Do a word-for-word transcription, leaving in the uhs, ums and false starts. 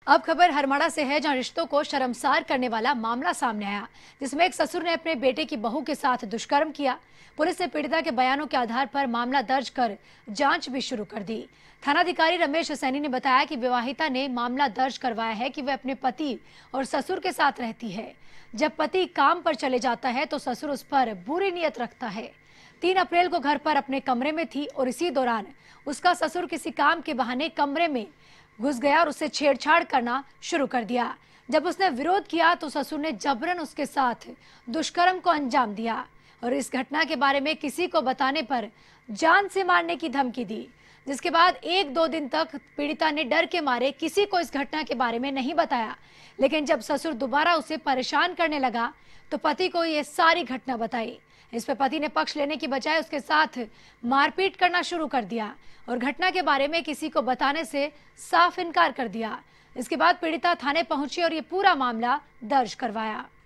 अब खबर हरमाड़ा से है, जहां रिश्तों को शर्मसार करने वाला मामला सामने आया, जिसमें एक ससुर ने अपने बेटे की बहू के साथ दुष्कर्म किया। पुलिस ने पीड़िता के बयानों के आधार पर मामला दर्ज कर जांच भी शुरू कर दी। थानाधिकारी रमेश सैनी ने बताया कि विवाहिता ने मामला दर्ज करवाया है कि वह अपने पति और ससुर के साथ रहती है। जब पति काम पर चले जाता है तो ससुर उस पर बुरी नीयत रखता है। तीन अप्रैल को घर पर अपने कमरे में थी और इसी दौरान उसका ससुर किसी काम के बहाने कमरे में घुस गया और उससे छेड़छाड़ करना शुरू कर दिया। जब उसने विरोध किया तो ससुर ने जबरन उसके साथ दुष्कर्म को अंजाम दिया और इस घटना के बारे में किसी को बताने पर जान से मारने की धमकी दी, जिसके बाद एक दो दिन तक पीड़िता ने डर के मारे किसी को इस घटना के बारे में नहीं बताया। लेकिन जब ससुर दोबारा उसे परेशान करने लगा तो पति को ये सारी घटना बताई। इस पर पति ने पक्ष लेने की बजाय उसके साथ मारपीट करना शुरू कर दिया और घटना के बारे में किसी को बताने से साफ इनकार कर दिया। इसके बाद पीड़िता थाने पहुंची और ये पूरा मामला दर्ज करवाया।